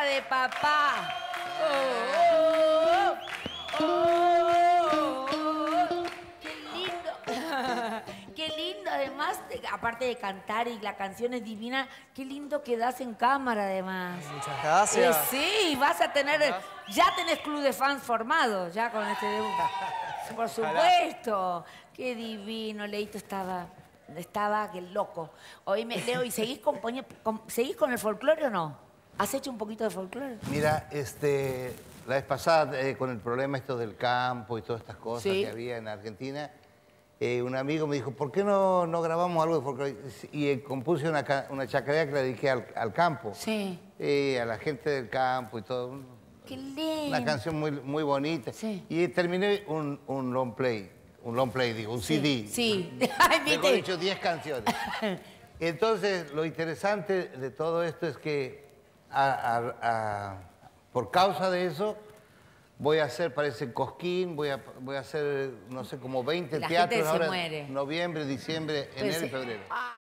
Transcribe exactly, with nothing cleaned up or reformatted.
de papá. Oh, oh, oh, oh. Qué lindo. Qué lindo, además, aparte de cantar y la canción es divina, qué lindo quedás en cámara, además. Muchas gracias. Eh, sí, vas a tener... Ya tenés club de fans formado, ya con este debut. Por supuesto. Qué divino, Leito estaba... Estaba que loco. Oíme, Leo, ¿y seguís componiendo, con, seguís con el folclore o no? ¿Has hecho un poquito de folclore? Mira, este, la vez pasada, eh, con el problema esto del campo y todas estas cosas Sí. que había en Argentina, eh, un amigo me dijo, ¿por qué no, no grabamos algo de folclore? Y eh, compuse una, una chacarera que la dediqué al, al campo. Sí. Eh, a la gente del campo y todo. Qué lindo. Una canción muy, muy bonita. Sí. Y terminé un, un long play. Un long play, digo, un Sí, C D. sí. Ay, Mejor ¿viste? dicho, diez canciones. Entonces, lo interesante de todo esto es que a, a, a, por causa de eso voy a hacer, parece Cosquín, voy a, voy a hacer, no sé, como veinte La teatros gente se ahora, muere. noviembre, diciembre, Pues enero sí. y febrero. Ah.